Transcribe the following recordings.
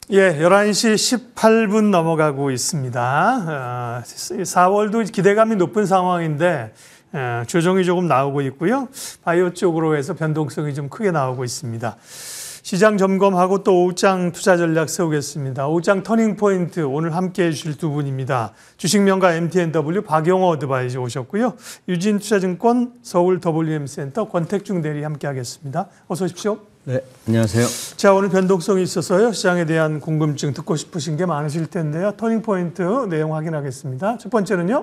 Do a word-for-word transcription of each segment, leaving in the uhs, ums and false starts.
예, 열한 시 십팔 분 넘어가고 있습니다. 사월도 기대감이 높은 상황인데 조정이 조금 나오고 있고요. 바이오 쪽으로 해서 변동성이 좀 크게 나오고 있습니다. 시장 점검하고 또 오후장 투자 전략 세우겠습니다. 오후장 터닝포인트 오늘 함께해 주실 두 분입니다. 주식명가 엠티엔더블유 박용호 어드바이저 오셨고요. 유진투자증권 서울 더블유엠센터 권택중 대리 함께하겠습니다. 어서 오십시오. 네, 안녕하세요. 자, 오늘 변동성이 있어서요. 시장에 대한 궁금증 듣고 싶으신 게 많으실 텐데요. 터닝포인트 내용 확인하겠습니다. 첫 번째는요.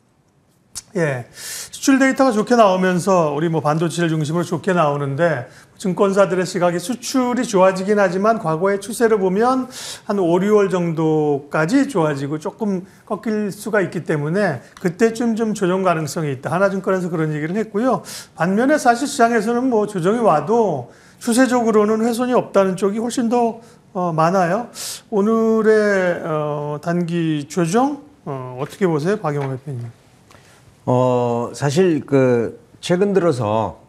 예, 수출 데이터가 좋게 나오면서 우리 뭐 반도체를 중심으로 좋게 나오는데 증권사들의 시각이 수출이 좋아지긴 하지만 과거의 추세를 보면 한 오, 유월 정도까지 좋아지고 조금 꺾일 수가 있기 때문에 그때쯤 좀 조정 가능성이 있다. 하나증권에서 그런 얘기를 했고요. 반면에 사실 시장에서는 뭐 조정이 와도 추세적으로는 훼손이 없다는 쪽이 훨씬 더 어, 많아요. 오늘의 어, 단기 조정 어, 어떻게 보세요, 박용호 대표님? 어 사실 그 최근 들어서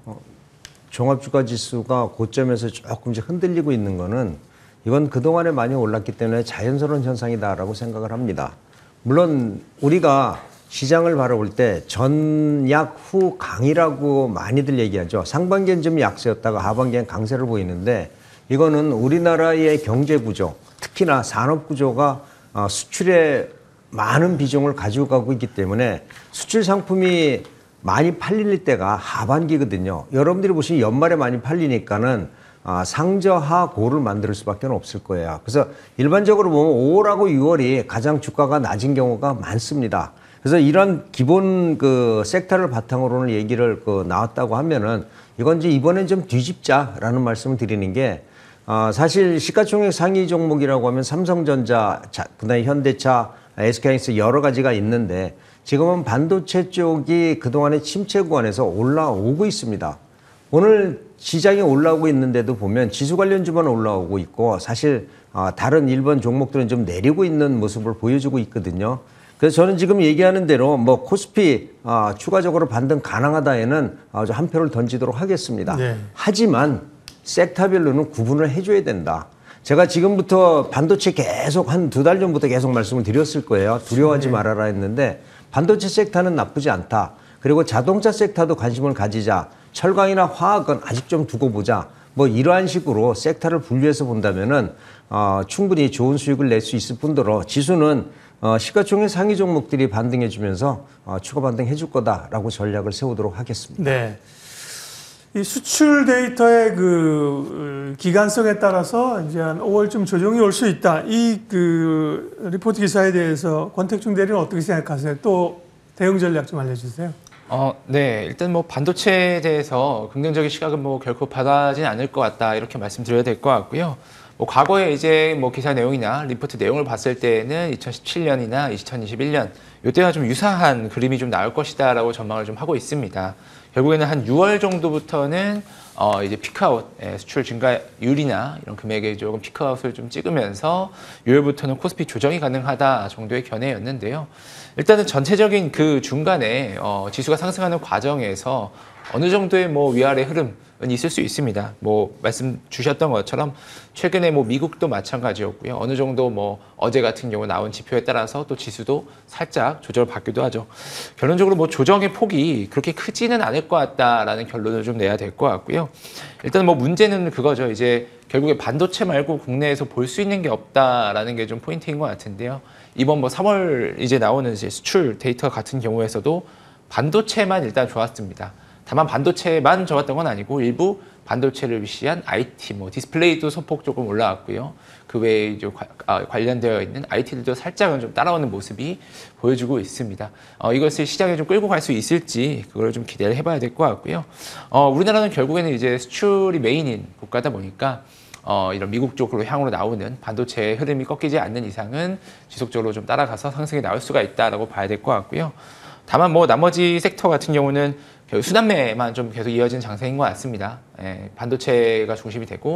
종합주가 지수가 고점에서 조금씩 흔들리고 있는 거는 이건 그동안에 많이 올랐기 때문에 자연스러운 현상이다라고 생각을 합니다. 물론 우리가 시장을 바라볼 때 전약 후 강이라고 많이들 얘기하죠. 상반기엔 좀 약세였다가 하반기엔 강세를 보이는데 이거는 우리나라의 경제 구조, 특히나 산업 구조가 수출에 많은 비중을 가지고 가고 있기 때문에 수출 상품이 많이 팔릴 때가 하반기거든요. 여러분들이 보시면 연말에 많이 팔리니까는 상저하 고를 만들 수밖에 없을 거예요. 그래서 일반적으로 보면 오월하고 유월이 가장 주가가 낮은 경우가 많습니다. 그래서 이런 기본 그 섹터를 바탕으로는 얘기를 그 나왔다고 하면은 이건 이제 이번엔 좀 뒤집자라는 말씀을 드리는 게 어 사실 시가총액 상위 종목이라고 하면 삼성전자, 그다음에 현대차, 에스케이하이닉스 여러 가지가 있는데 지금은 반도체 쪽이 그동안의 침체 구간에서 올라오고 있습니다. 오늘 시장이 올라오고 있는데도 보면 지수 관련주만 올라오고 있고 사실 어 다른 일본 종목들은 좀 내리고 있는 모습을 보여주고 있거든요. 그래서 저는 지금 얘기하는 대로 뭐 코스피 어, 추가적으로 반등 가능하다에는 어, 한 표를 던지도록 하겠습니다. 네. 하지만 섹터별로는 구분을 해줘야 된다. 제가 지금부터 반도체 계속 한 두 달 전부터 계속 말씀을 드렸을 거예요. 두려워하지 네. 말아라 했는데 반도체 섹터는 나쁘지 않다. 그리고 자동차 섹터도 관심을 가지자. 철강이나 화학은 아직 좀 두고 보자. 뭐 이러한 식으로 섹터를 분류해서 본다면은 어, 충분히 좋은 수익을 낼 수 있을 뿐더러 지수는 어, 시가총액 상위 종목들이 반등해주면서 어, 추가 반등해줄 거다라고 전략을 세우도록 하겠습니다. 네. 이 수출 데이터의 그 기간성에 따라서 이제 한 오월쯤 조정이 올 수 있다. 이 그 리포트 기사에 대해서 권택중 대리는 어떻게 생각하세요? 또 대응 전략 좀 알려주세요. 어, 네. 일단 뭐 반도체에 대해서 긍정적인 시각은 뭐 결코 바라진 않을 것 같다. 이렇게 말씀드려야 될 것 같고요. 뭐 과거에 이제 뭐 기사 내용이나 리포트 내용을 봤을 때는 이천십칠 년이나 이천이십일 년 이때와 좀 유사한 그림이 좀 나올 것이다라고 전망을 좀 하고 있습니다. 결국에는 한 유월 정도부터는 어 이제 피크아웃, 예, 수출 증가율이나 이런 금액에 조금 피크아웃을 좀 찍으면서 유월부터는 코스피 조정이 가능하다 정도의 견해였는데요. 일단은 전체적인 그 중간에 어 지수가 상승하는 과정에서 어느 정도의 뭐 위아래 흐름은 있을 수 있습니다. 뭐 말씀 주셨던 것처럼 최근에 뭐 미국도 마찬가지였고요. 어느 정도 뭐 어제 같은 경우 나온 지표에 따라서 또 지수도 살짝 조정을 받기도 하죠. 결론적으로 뭐 조정의 폭이 그렇게 크지는 않을 것 같다라는 결론을 좀 내야 될 것 같고요. 일단 뭐 문제는 그거죠. 이제 결국에 반도체 말고 국내에서 볼 수 있는 게 없다라는 게 좀 포인트인 것 같은데요. 이번 뭐 삼월 이제 나오는 이제 수출 데이터 같은 경우에서도 반도체만 일단 좋았습니다. 다만 반도체만 좋았던 건 아니고 일부 반도체를 위시한 아이티, 뭐 디스플레이도 소폭 조금 올라왔고요. 그 외에 이제 과, 아, 관련되어 있는 아이티들도 살짝은 좀 따라오는 모습이 보여주고 있습니다. 어, 이것을 시장에 좀 끌고 갈 수 있을지 그걸 좀 기대를 해봐야 될 것 같고요. 어, 우리나라는 결국에는 이제 수출이 메인인 국가다 보니까 어, 이런 미국 쪽으로 향으로 나오는 반도체의 흐름이 꺾이지 않는 이상은 지속적으로 좀 따라가서 상승이 나올 수가 있다라고 봐야 될 것 같고요. 다만 뭐 나머지 섹터 같은 경우는 수단매만 좀 계속 이어진 장세인 것 같습니다. 예, 반도체가 중심이 되고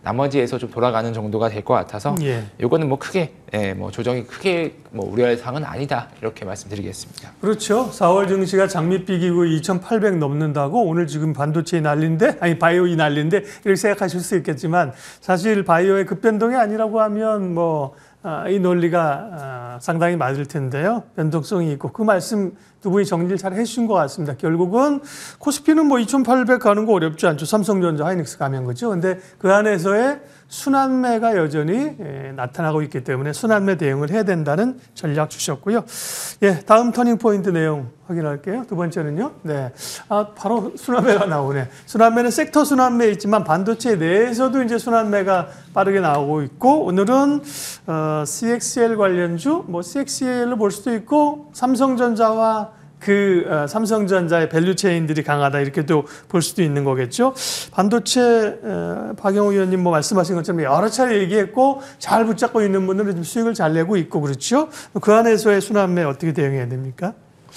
나머지에서 좀 돌아가는 정도가 될 것 같아서 예. 이거는 뭐 크게 예, 뭐 조정이 크게 뭐 우려할 사항은 아니다 이렇게 말씀드리겠습니다. 그렇죠. 사월 증시가 장밋빛 이후 이천팔백 넘는다고 오늘 지금 반도체이 난리인데, 아니 바이오이 난리인데 이렇게 생각하실 수 있겠지만 사실 바이오의 급변동이 아니라고 하면 뭐 아, 이 논리가 아, 상당히 맞을 텐데요. 변동성이 있고 그 말씀 두 분이 정리를 잘 해주신 것 같습니다. 결국은 코스피는 뭐 이천팔백 가는 거 어렵지 않죠. 삼성전자, 하이닉스 가면 거죠. 근데 그 안에서의 순환매가 여전히 예, 나타나고 있기 때문에 순환매 대응을 해야 된다는 전략 주셨고요. 예, 다음 터닝 포인트 내용 확인할게요. 두 번째는요. 네, 아 바로 순환매가 나오네. 순환매는 섹터 순환매 있지만 반도체 내에서도 이제 순환매가 빠르게 나오고 있고 오늘은 어, 씨엑스엘 관련주, 뭐 씨엑스엘로 볼 수도 있고 삼성전자와 그 어, 삼성전자의 밸류체인들이 강하다 이렇게도 볼 수도 있는 거겠죠. 반도체 어, 박영호 의원님 뭐 말씀하신 것처럼 여러 차례 얘기했고 잘 붙잡고 있는 분들은 좀 수익을 잘 내고 있고 그렇죠. 그 안에서의 순환매 어떻게 대응해야 됩니까?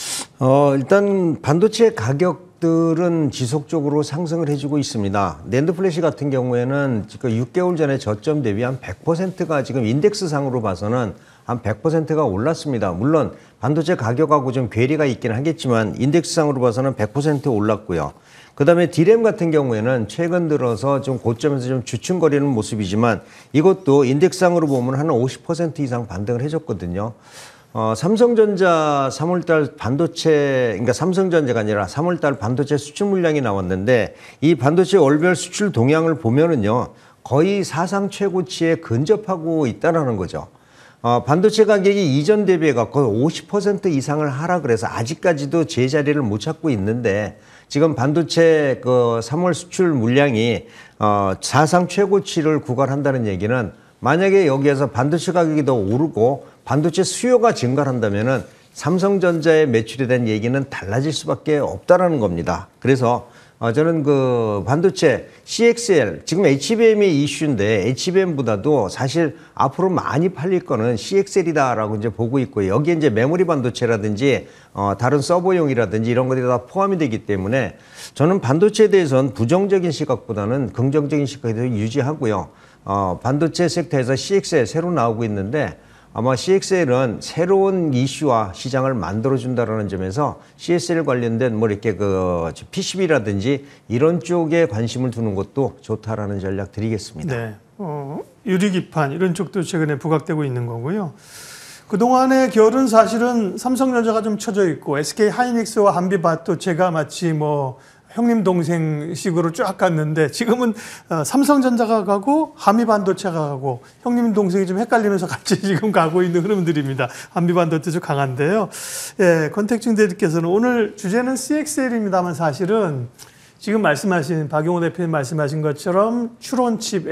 어, 일단 반도체 가격들은 지속적으로 상승을 해주고 있습니다. 낸드 플래시 같은 경우에는 지금 육 개월 전에 저점 대비 한 백 퍼센트가 지금 인덱스 상으로 봐서는 한 백 퍼센트가 올랐습니다. 물론 반도체 가격하고 좀 괴리가 있긴 하겠지만 인덱스상으로 봐서는 백 퍼센트 올랐고요. 그 다음에 디램 같은 경우에는 최근 들어서 좀 고점에서 좀 주춤거리는 모습이지만 이것도 인덱스상으로 보면 한 오십 퍼센트 이상 반등을 해줬거든요. 어, 삼성전자 삼월달 반도체, 그러니까 삼성전자가 아니라 삼월달 반도체 수출 물량이 나왔는데 이 반도체 월별 수출 동향을 보면은요 거의 사상 최고치에 근접하고 있다라는 거죠. 어, 반도체 가격이 이전 대비해 갖고 오십 퍼센트 이상을 하락을 해서 아직까지도 제자리를 못 찾고 있는데 지금 반도체 그 삼월 수출 물량이 어, 사상 최고치를 구간한다는 얘기는 만약에 여기에서 반도체 가격이 더 오르고 반도체 수요가 증가한다면은 삼성전자의 매출에 대한 얘기는 달라질 수밖에 없다라는 겁니다. 그래서 어, 저는 그 반도체 씨엑스엘, 지금 에이치비엠이 이슈인데 에이치비엠보다도 사실 앞으로 많이 팔릴 거는 씨엑스엘이다라고 이제 보고 있고 여기에 이제 메모리 반도체라든지 어, 다른 서버용이라든지 이런 것들이 다 포함이 되기 때문에 저는 반도체에 대해서는 부정적인 시각보다는 긍정적인 시각을 유지하고요. 어, 반도체 섹터에서 씨엑스엘 새로 나오고 있는데 아마 씨엑스엘은 새로운 이슈와 시장을 만들어준다는 점에서 씨엑스엘 관련된 뭐 이렇게 그 피시비라든지 이런 쪽에 관심을 두는 것도 좋다라는 전략 드리겠습니다. 네, 어, 유리기판 이런 쪽도 최근에 부각되고 있는 거고요. 그동안의 결은 사실은 삼성전자가 좀 쳐져 있고 에스케이 하이닉스와 한비바토체가 마치 뭐 형님 동생식으로 쫙 갔는데 지금은 삼성전자가 가고 한미반도체가 가고 형님 동생이 좀 헷갈리면서 같이 지금 가고 있는 흐름들입니다. 한미반도체 강한데요. 예, 권택중 대리께서는 오늘 주제는 씨엑스엘입니다만 사실은 지금 말씀하신 박용호 대표님 말씀하신 것처럼 추론칩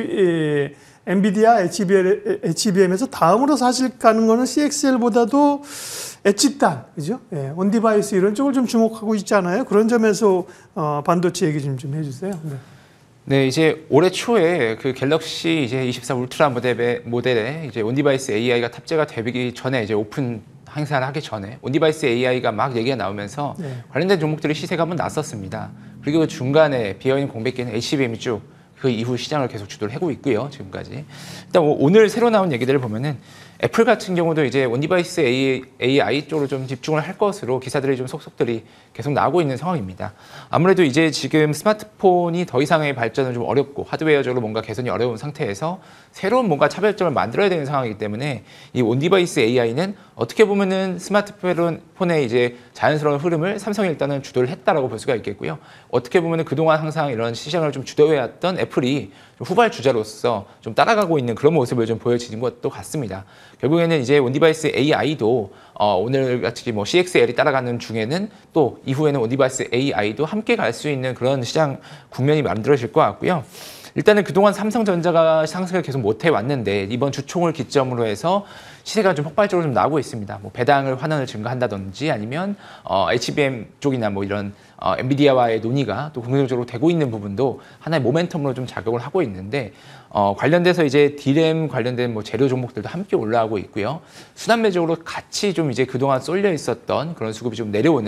H 엔비디아 에이치비엠에서 다음으로 사실 가는 거는 씨엑스엘보다도 엣지단, 그죠? 예, 온디바이스 이런 쪽을 좀 주목하고 있잖아요. 그런 점에서 어, 반도체 얘기 좀, 좀 해주세요. 네. 네, 이제 올해 초에 그 갤럭시 이제 이십사 울트라 모델에, 모델에 이제 온디바이스 에이아이가 탑재가 되기 전에 이제 오픈 행사를 하기 전에 온디바이스 에이아이가 막 얘기가 나오면서 네. 관련된 종목들이 시세가 한번 났었습니다. 그리고 그 중간에 비어있는 공백기는 에이치비엠이 쭉 그 이후 시장을 계속 주도를 하고 있고요. 지금까지. 일단 오늘 새로 나온 얘기들을 보면은 애플 같은 경우도 이제 온디바이스 에이아이 쪽으로 좀 집중을 할 것으로 기사들이 좀 속속들이 계속 나오고 있는 상황입니다. 아무래도 이제 지금 스마트폰이 더 이상의 발전은 좀 어렵고 하드웨어적으로 뭔가 개선이 어려운 상태에서 새로운 뭔가 차별점을 만들어야 되는 상황이기 때문에 이 온디바이스 에이아이는 어떻게 보면은 스마트폰의 이제 자연스러운 흐름을 삼성이 일단은 주도를 했다라고 볼 수가 있겠고요. 어떻게 보면은 그동안 항상 이런 시장을 좀 주도해왔던 애플이 좀 후발 주자로서 좀 따라가고 있는 그런 모습을 좀 보여지는 것도 같습니다. 결국에는 이제 온디바이스 에이아이도 어, 오늘 같이 뭐 씨엑스엘이 따라가는 중에는 또 이후에는 온디바이스 에이아이도 함께 갈 수 있는 그런 시장 국면이 만들어질 것 같고요. 일단은 그동안 삼성전자가 상승을 계속 못해 왔는데 이번 주총을 기점으로 해서 시세가 좀 폭발적으로 좀 나오고 있습니다. 뭐 배당을 환원을 증가한다든지 아니면 어, 에이치비엠 쪽이나 뭐 이런 어, 엔비디아와의 논의가 또 긍정적으로 되고 있는 부분도 하나의 모멘텀으로 좀 작용을 하고 있는데 어, 관련돼서 이제 디램 관련된 뭐 재료 종목들도 함께 올라가고 있고요. 순환매적으로 같이 좀 이제 그동안 쏠려 있었던 그런 수급이 좀 내려오는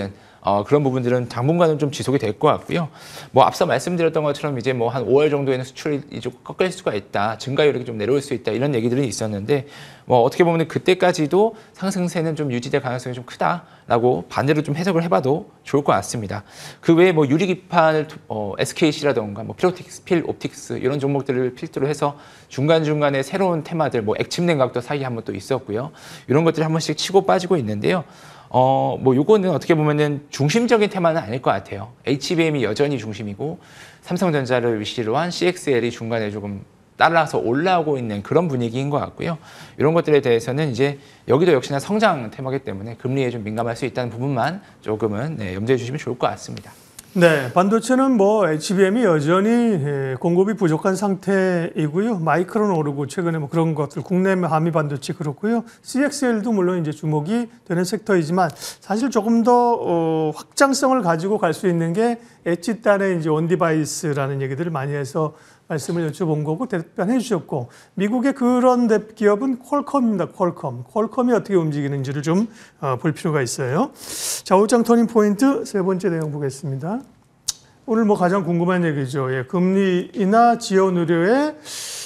어, 그런 부분들은 당분간은 좀 지속이 될 것 같고요. 뭐 앞서 말씀드렸던 것처럼 이제 뭐 한 오월 정도에는 수출이 좀 꺾일 수가 있다, 증가율이 좀 내려올 수 있다 이런 얘기들이 있었는데 뭐 어떻게 보면 그때까지도 상승세는 좀 유지될 가능성이 좀 크다라고 반대로 좀 해석을 해봐도 좋을 것 같습니다. 그 외에 뭐 유리기판을 어, 에스케이씨라던가 뭐 필옵틱스, 필옵틱스 이런 종목들을 필두로 해서 중간 중간에 새로운 테마들 뭐 액침 냉각도 사이에 한번 또 있었고요. 이런 것들이 한 번씩 치고 빠지고 있는데요. 어, 뭐 요거는 어떻게 보면은 중심적인 테마는 아닐 것 같아요. 에이치비엠이 여전히 중심이고 삼성전자를 위시로 한 씨엑스엘이 중간에 조금 따라서 올라오고 있는 그런 분위기인 것 같고요. 이런 것들에 대해서는 이제 여기도 역시나 성장 테마이기 때문에 금리에 좀 민감할 수 있다는 부분만 조금은 네, 염두해 주시면 좋을 것 같습니다. 네, 반도체는 뭐 에이치비엠이 여전히 공급이 부족한 상태이고요. 마이크론 오르고 최근에 뭐 그런 것들 국내 한미 반도체 그렇고요. 씨엑스엘도 물론 이제 주목이 되는 섹터이지만 사실 조금 더 어, 확장성을 가지고 갈 수 있는 게 엣지 단의 이제 온디바이스라는 얘기들을 많이 해서 말씀을 여쭤본 거고 답변해 주셨고, 미국의 그런 기업은 퀄컴입니다. 퀄컴. 퀄컴이 어떻게 움직이는지를 좀 볼 필요가 있어요. 자, 오장 터닝 포인트 세 번째 내용 보겠습니다. 오늘 뭐 가장 궁금한 얘기죠. 예, 금리나 지원 의료의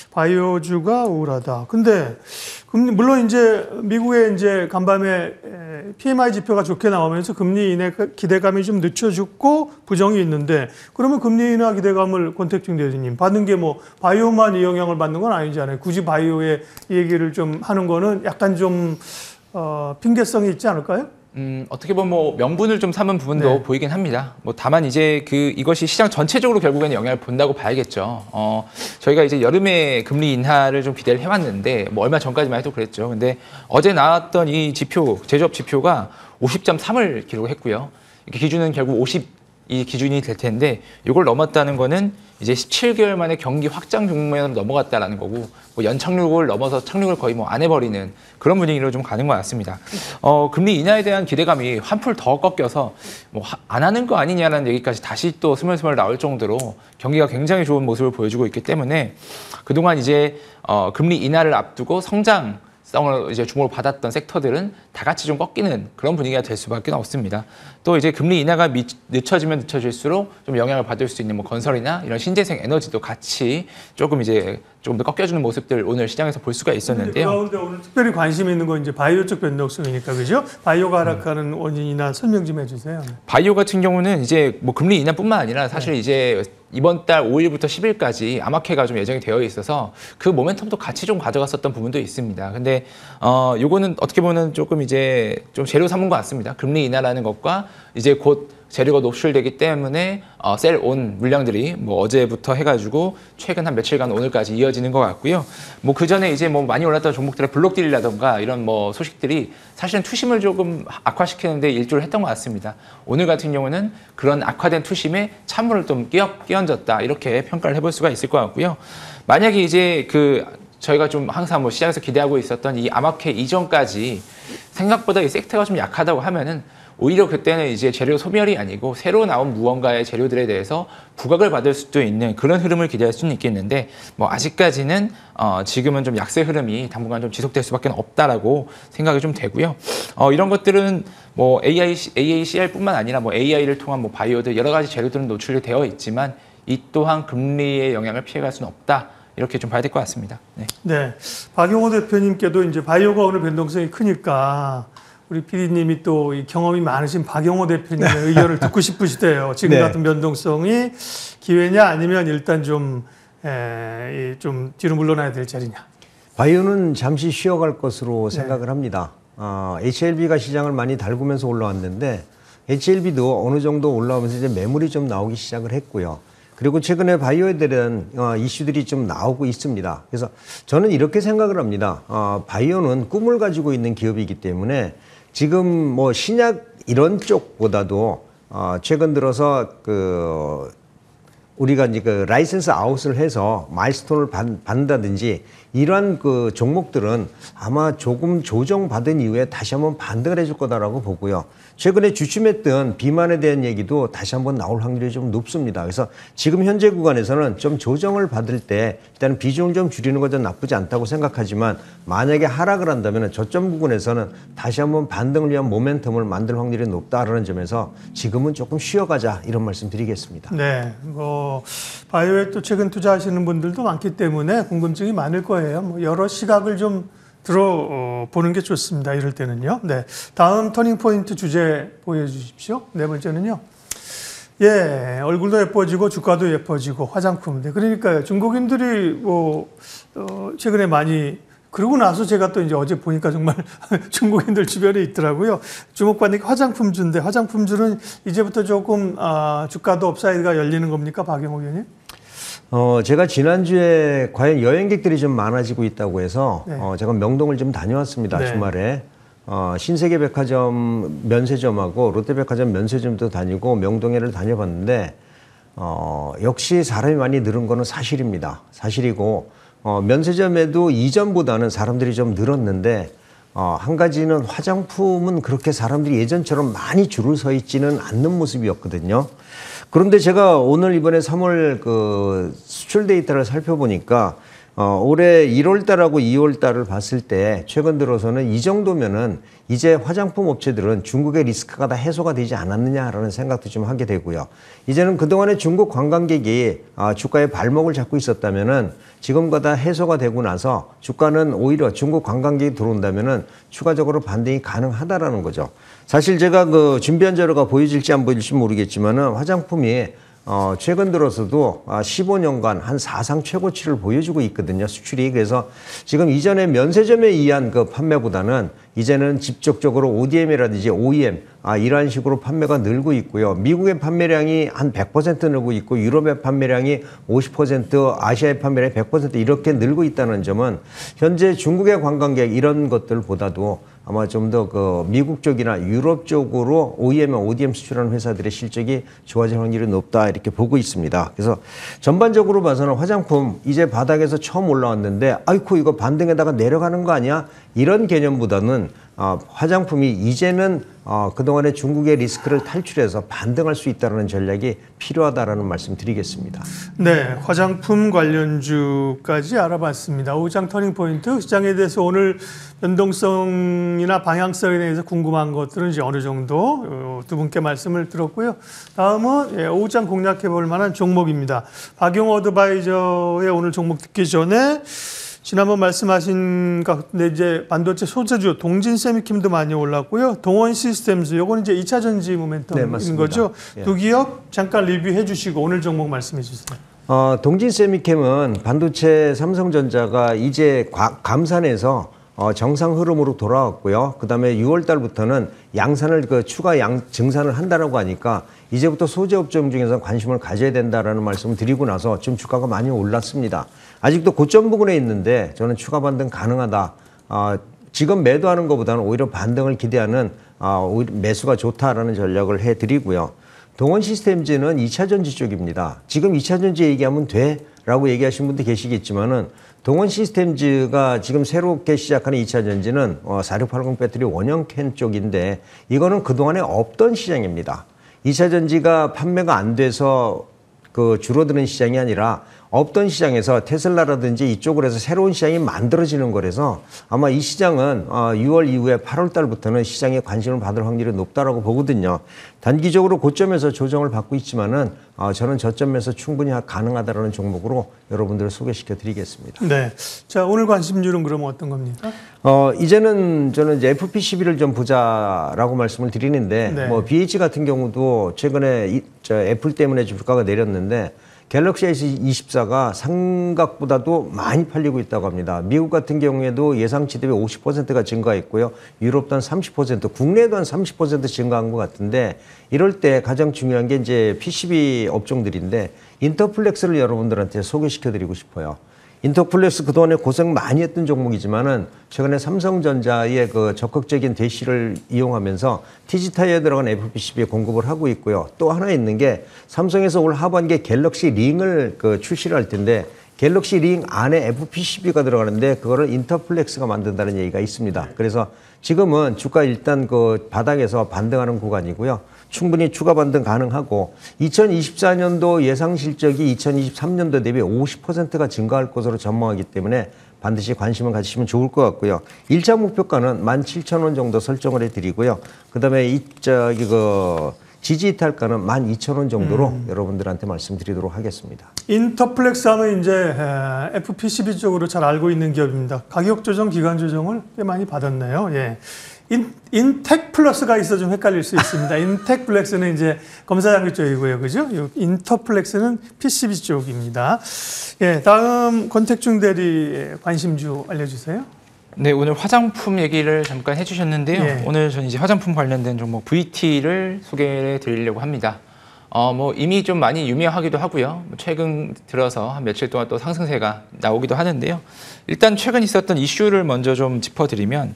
바이오주가 우울하다. 근데 금리, 물론 이제 미국의 이제 간밤에 피엠아이 지표가 좋게 나오면서 금리 인하 기대감이 좀 늦춰졌고 부정이 있는데, 그러면 금리 인하 기대감을 권택중 대리님 받는 게 뭐 바이오만 이 영향을 받는 건 아니잖아요. 굳이 바이오의 얘기를 좀 하는 거는 약간 좀 어, 핑계성이 있지 않을까요? 음, 어떻게 보면 뭐 명분을 좀 삼은 부분도 네. 보이긴 합니다. 뭐 다만 이제 그 이것이 시장 전체적으로 결국에는 영향을 본다고 봐야겠죠. 어, 저희가 이제 여름에 금리 인하를 좀 기대를 해왔는데 뭐 얼마 전까지만 해도 그랬죠. 근데 어제 나왔던 이 지표, 제조업 지표가 오십 점 삼을 기록했고요. 이렇게 기준은 결국 오십 이 기준이 될 텐데 이걸 넘었다는 거는 이제 십칠 개월 만에 경기 확장 국면으로 넘어갔다라는 거고, 뭐 연착륙을 넘어서 착륙을 거의 뭐 안 해버리는 그런 분위기로 좀 가는 것 같습니다. 어, 금리 인하에 대한 기대감이 한풀 더 꺾여서 뭐 안 하는 거 아니냐라는 얘기까지 다시 또 스멀스멀 나올 정도로 경기가 굉장히 좋은 모습을 보여주고 있기 때문에 그동안 이제 어, 금리 인하를 앞두고 성장 성을 이제 주목을 받았던 섹터들은 다 같이 좀 꺾이는 그런 분위기가 될 수밖에 없습니다. 또 이제 금리 인하가 미, 늦춰지면 늦춰질수록 좀 영향을 받을 수 있는 뭐 건설이나 이런 신재생 에너지도 같이 조금 이제 조금 더 꺾여주는 모습들 오늘 시장에서 볼 수가 있었는데요. 그런데 오늘 특별히 관심 있는 건 이제 바이오 쪽 변동성이니까, 그죠? 바이오가 하락하는 원인이나 설명 좀 해주세요. 바이오 같은 경우는 이제 뭐 금리 인하뿐만 아니라 사실 네. 이제 이번 달 오 일부터 십 일까지 암호화폐가 좀 예정이 되어 있어서 그 모멘텀도 같이 좀 가져갔었던 부분도 있습니다. 근데 어 요거는 어떻게 보면 조금 이제 좀 재료 삼은 것 같습니다. 금리 인하라는 것과 이제 곧 재료가 노출되기 때문에 어, 셀온 물량들이 뭐 어제부터 해가지고 최근 한 며칠간 오늘까지 이어지는 것 같고요. 뭐 그 전에 이제 뭐 많이 올랐던 종목들의 블록딜이라던가 이런 뭐 소식들이 사실은 투심을 조금 악화시키는데 일조를 했던 것 같습니다. 오늘 같은 경우는 그런 악화된 투심에 찬물을 좀 끼얹, 끼얹었다 이렇게 평가를 해볼 수가 있을 것 같고요. 만약에 이제 그 저희가 좀 항상 뭐 시장에서 기대하고 있었던 이 암호화폐 이전까지 생각보다 이 섹터가 좀 약하다고 하면은 오히려 그때는 이제 재료 소멸이 아니고 새로 나온 무언가의 재료들에 대해서 부각을 받을 수도 있는 그런 흐름을 기대할 수는 있겠는데, 뭐 아직까지는 어 지금은 좀 약세 흐름이 당분간 좀 지속될 수밖에 없다라고 생각이 좀 되고요. 어 이런 것들은 뭐 에이아이, 에이에이씨알뿐만 아니라 뭐 에이아이를 통한 뭐 바이오들 여러 가지 재료들은 노출이 되어 있지만 이 또한 금리의 영향을 피해갈 수는 없다. 이렇게 좀 봐야 될 것 같습니다. 네. 네. 박용호 대표님께도 이제 바이오가 오늘 변동성이 크니까 우리 피디님이 또 이 경험이 많으신 박용호 대표님의 의견을 듣고 싶으시대요. 지금 네. 같은 변동성이 기회냐 아니면 일단 좀, 에, 좀 뒤로 물러나야 될 자리냐. 바이오는 잠시 쉬어갈 것으로 네. 생각을 합니다. 어, 에이치엘비가 시장을 많이 달구면서 올라왔는데 에이치엘비도 어느 정도 올라오면서 이제 매물이 좀 나오기 시작을 했고요. 그리고 최근에 바이오에 대한 어, 이슈들이 좀 나오고 있습니다. 그래서 저는 이렇게 생각을 합니다. 어, 바이오는 꿈을 가지고 있는 기업이기 때문에 지금 뭐 신약 이런 쪽보다도 어, 최근 들어서 그 우리가 이제 그 라이센스 아웃을 해서 마일스톤을 받, 받는다든지 이러한 그 종목들은 아마 조금 조정받은 이후에 다시 한번 반등을 해줄 거다라고 보고요. 최근에 주춤했던 비만에 대한 얘기도 다시 한번 나올 확률이 좀 높습니다. 그래서 지금 현재 구간에서는 좀 조정을 받을 때 일단 비중을 좀 줄이는 건 나쁘지 않다고 생각하지만 만약에 하락을 한다면 저점 부근에서는 다시 한번 반등을 위한 모멘텀을 만들 확률이 높다라는 점에서 지금은 조금 쉬어가자 이런 말씀 드리겠습니다. 네, 뭐 바이오에 또 최근 투자하시는 분들도 많기 때문에 궁금증이 많을 거예요. 뭐 여러 시각을 좀 들어보는 게 좋습니다. 이럴 때는요. 네, 다음 터닝 포인트 주제 보여주십시오. 네 번째는요. 예, 얼굴도 예뻐지고 주가도 예뻐지고 화장품. 네, 그러니까요. 중국인들이 뭐 어, 최근에 많이 그러고 나서 제가 또 이제 어제 보니까 정말 중국인들 주변에 있더라고요. 주목받는 게 화장품주인데 화장품주는 이제부터 조금 아, 주가도 업사이드가 열리는 겁니까, 박영호 의원님? 어, 제가 지난주에 과연 여행객들이 좀 많아지고 있다고 해서 네. 어, 제가 명동을 좀 다녀왔습니다. 네. 주말에. 어, 신세계백화점 면세점하고 롯데백화점 면세점도 다니고 명동에를 다녀봤는데 어, 역시 사람이 많이 늘은 거는 사실입니다. 사실이고 어, 면세점에도 이전보다는 사람들이 좀 늘었는데 어, 한 가지는 화장품은 그렇게 사람들이 예전처럼 많이 줄을 서 있지는 않는 모습이었거든요. 그런데 제가 오늘 이번에 삼월 그 수출 데이터를 살펴보니까 어, 올해 일월 달하고 이월 달을 봤을 때 최근 들어서는 이 정도면은 이제 화장품 업체들은 중국의 리스크가 다 해소가 되지 않았느냐라는 생각도 좀 하게 되고요. 이제는 그동안에 중국 관광객이 아, 주가에 발목을 잡고 있었다면은 지금과 다 해소가 되고 나서 주가는 오히려 중국 관광객이 들어온다면은 추가적으로 반등이 가능하다라는 거죠. 사실 제가 그 준비한 자료가 보여질지 안 보여질지 모르겠지만은 화장품이 어, 최근 들어서도 십오 년간 한 사상 최고치를 보여주고 있거든요, 수출이. 그래서 지금 이전에 면세점에 의한 그 판매보다는 이제는 직접적으로 오디엠이라든지 오이엠, 아, 이러한 식으로 판매가 늘고 있고요. 미국의 판매량이 한 백 퍼센트 늘고 있고 유럽의 판매량이 오십 퍼센트, 아시아의 판매량이 백 퍼센트 이렇게 늘고 있다는 점은 현재 중국의 관광객 이런 것들보다도 아마 좀 더 그 미국 쪽이나 유럽 쪽으로 오이엠, 오디엠 수출하는 회사들의 실적이 좋아질 확률이 높다 이렇게 보고 있습니다. 그래서 전반적으로 봐서는 화장품 이제 바닥에서 처음 올라왔는데 아이고 이거 반등에다가 내려가는 거 아니야? 이런 개념보다는 어, 화장품이 이제는 어, 그동안의 중국의 리스크를 탈출해서 반등할 수 있다는 전략이 필요하다라는 말씀 드리겠습니다. 네, 화장품 관련주까지 알아봤습니다. 오장 터닝 포인트 시장에 대해서 오늘 변동성이나 방향성에 대해서 궁금한 것들은 이제 어느 정도 두 분께 말씀을 들었고요. 다음은 예, 오장 공략해 볼 만한 종목입니다. 박용호 어드바이저의 오늘 종목 듣기 전에 지난번 말씀하신 가운데 이제 반도체 소재주 동진 세미킴도 많이 올랐고요. 동원 시스템즈 요건 이제 이 차 전지 모멘텀인 네, 거죠. 예. 두 기업 잠깐 리뷰해 주시고 오늘 종목 말씀해 주세요. 어, 동진 세미캠은 반도체 삼성전자가 이제 과, 감산해서 어, 정상 흐름으로 돌아왔고요. 그 다음에 유월 달부터는 양산을 그 추가 양 증산을 한다라고 하니까 이제부터 소재 업종 중에서 관심을 가져야 된다라는 말씀을 드리고 나서 지금 주가가 많이 올랐습니다. 아직도 고점 부근에 있는데 저는 추가 반등 가능하다. 어, 지금 매도하는 것보다는 오히려 반등을 기대하는 어, 오히려 매수가 좋다라는 전략을 해드리고요. 동원 시스템즈는 이 차 전지 쪽입니다. 지금 이 차 전지 얘기하면 돼? 라고 얘기하신 분도 계시겠지만은 동원 시스템즈가 지금 새롭게 시작하는 이 차 전지는 어, 사육팔공 배터리 원형 캔 쪽인데 이거는 그동안에 없던 시장입니다. 이 차 전지가 판매가 안 돼서 그 줄어드는 시장이 아니라 없던 시장에서 테슬라라든지 이쪽으로 해서 새로운 시장이 만들어지는 거라서 아마 이 시장은 유월 이후에 팔월 달부터는 시장에 관심을 받을 확률이 높다라고 보거든요. 단기적으로 고점에서 조정을 받고 있지만은 저는 저점에서 충분히 가능하다라는 종목으로 여러분들을 소개시켜 드리겠습니다. 네. 자, 오늘 관심주는 그러면 어떤 겁니까? 어, 이제는 저는 이제 에프피 십일을 좀 보자라고 말씀을 드리는데 네. 뭐 비에이치 같은 경우도 최근에 이, 저 애플 때문에 주가가 내렸는데 갤럭시 에스 이십사가 생각보다도 많이 팔리고 있다고 합니다. 미국 같은 경우에도 예상치 대비 오십 퍼센트가 증가했고요. 유럽도 한 삼십 퍼센트, 국내도 한 삼십 퍼센트 증가한 것 같은데 이럴 때 가장 중요한 게 이제 피시비 업종들인데 인터플렉스를 여러분들한테 소개시켜 드리고 싶어요. 인터플렉스 그동안에 고생 많이 했던 종목이지만은 최근에 삼성전자의 그 적극적인 대시를 이용하면서 티지타이어에 들어간 에프피시비에 공급을 하고 있고요. 또 하나 있는 게 삼성에서 올 하반기에 갤럭시 링을 그 출시를 할 텐데 갤럭시 링 안에 에프피씨비가 들어가는데 그거를 인터플렉스가 만든다는 얘기가 있습니다. 그래서 지금은 주가 일단 그 바닥에서 반등하는 구간이고요. 충분히 추가 반등 가능하고 이천이십사 년도 예상 실적이 이천이십삼 년도 대비 오십 퍼센트가 증가할 것으로 전망하기 때문에 반드시 관심을 가지시면 좋을 것 같고요. 일 차 목표가는 만 칠천 원 정도 설정을 해드리고요. 그다음에 이 저기 그 지지 이탈가는 만 이천 원 정도로 음. 여러분들한테 말씀드리도록 하겠습니다. 인터플렉스 하면 이제 에프피씨비 쪽으로 잘 알고 있는 기업입니다. 가격 조정, 기간 조정을 꽤 많이 받았네요. 예. 인, 인텍 플러스가 있어 좀 헷갈릴 수 있습니다. 인텍 플렉스는 이제 검사장비 쪽이고요. 그죠? 인터플렉스는 피씨비 쪽입니다. 예. 다음 권택중 대리 관심주 알려주세요. 네, 오늘 화장품 얘기를 잠깐 해주셨는데요. 예. 오늘 저는 이제 화장품 관련된 종목 브이티를 소개해 드리려고 합니다. 어, 뭐 이미 좀 많이 유명하기도 하고요. 최근 들어서 한 며칠 동안 또 상승세가 나오기도 하는데요. 일단 최근 있었던 이슈를 먼저 좀 짚어드리면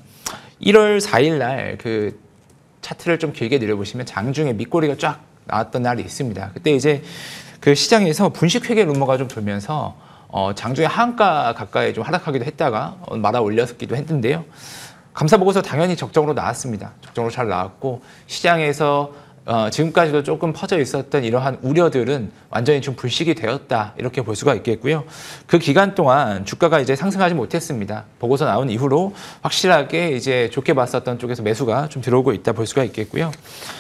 일월 사일 날 그 차트를 좀 길게 내려보시면 장중에 밑꼬리가 쫙 나왔던 날이 있습니다. 그때 이제 그 시장에서 분식회계 루머가 좀 돌면서 어, 장중에 하한가 가까이 좀 하락하기도 했다가 말아 올렸기도 했는데요. 감사 보고서 당연히 적정으로 나왔습니다. 적정으로 잘 나왔고 시장에서 어, 지금까지도 조금 퍼져 있었던 이러한 우려들은 완전히 좀 불식이 되었다 이렇게 볼 수가 있겠고요. 그 기간 동안 주가가 이제 상승하지 못했습니다. 보고서 나온 이후로 확실하게 이제 좋게 봤었던 쪽에서 매수가 좀 들어오고 있다 볼 수가 있겠고요.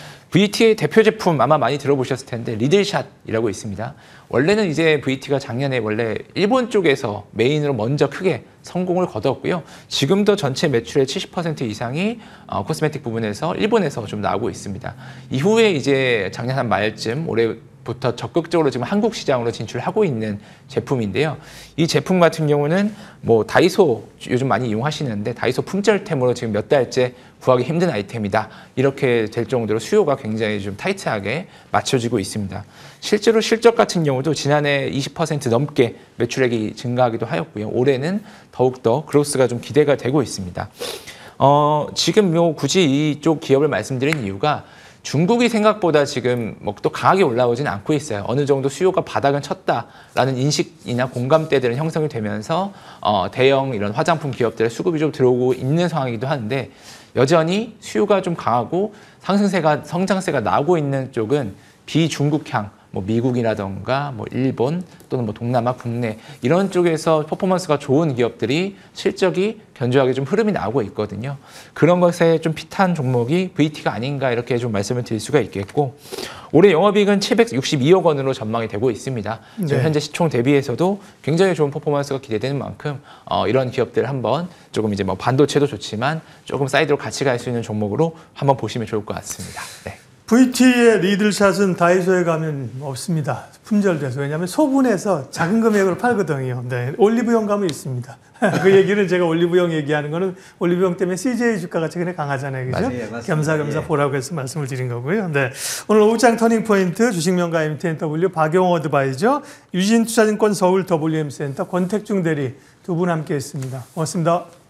브이티의 대표 제품 아마 많이 들어보셨을 텐데 리들샷이라고 있습니다. 원래는 이제 브이티가 작년에 원래 일본 쪽에서 메인으로 먼저 크게 성공을 거뒀고요. 지금도 전체 매출의 칠십 퍼센트 이상이 어, 코스메틱 부분에서 일본에서 좀 나오고 있습니다. 이후에 이제 작년 한 말쯤 올해부터 적극적으로 지금 한국 시장으로 진출하고 있는 제품인데요. 이 제품 같은 경우는 뭐 다이소 요즘 많이 이용하시는데 다이소 품절템으로 지금 몇 달째 구하기 힘든 아이템이다. 이렇게 될 정도로 수요가 굉장히 좀 타이트하게 맞춰지고 있습니다. 실제로 실적 같은 경우도 지난해 이십 퍼센트 넘게 매출액이 증가하기도 하였고요. 올해는 더욱더 그로스가 좀 기대가 되고 있습니다. 어, 지금 요 굳이 이쪽 기업을 말씀드린 이유가 중국이 생각보다 지금 뭐 또 강하게 올라오진 않고 있어요. 어느 정도 수요가 바닥은 쳤다라는 인식이나 공감대들은 형성이 되면서 어, 대형 이런 화장품 기업들의 수급이 좀 들어오고 있는 상황이기도 하는데 여전히 수요가 좀 강하고 상승세가 성장세가 나오고 있는 쪽은 비중국향, 뭐 미국이라던가 뭐 일본 또는 뭐 동남아 국내 이런 쪽에서 퍼포먼스가 좋은 기업들이 실적이 견조하게 좀 흐름이 나오고 있거든요. 그런 것에 좀 핏한 종목이 브이티가 아닌가 이렇게 좀 말씀을 드릴 수가 있겠고 올해 영업이익은 칠백육십이억 원으로 전망이 되고 있습니다. 지금 네. 현재 시총 대비해서도 굉장히 좋은 퍼포먼스가 기대되는 만큼 어, 이런 기업들 한번 조금 이제 뭐 반도체도 좋지만 조금 사이드로 같이 갈 수 있는 종목으로 한번 보시면 좋을 것 같습니다. 네. 브이티의 리들샷은 다이소에 가면 없습니다. 품절돼서. 왜냐하면 소분해서 작은 금액으로 팔거든요. 네, 올리브영 가면 있습니다. 그 얘기는 제가 올리브영 얘기하는 거는 올리브영 때문에 씨제이 주가가 최근에 강하잖아요. 그죠? 맞아요, 맞습니다. 겸사겸사 예. 보라고 해서 말씀을 드린 거고요. 네. 오늘 오후장 터닝포인트 주식명가 엠티엔더블유 박용호 어드바이저 유진투자증권 서울 더블유엠센터 권택중 대리 두 분 함께 했습니다. 고맙습니다.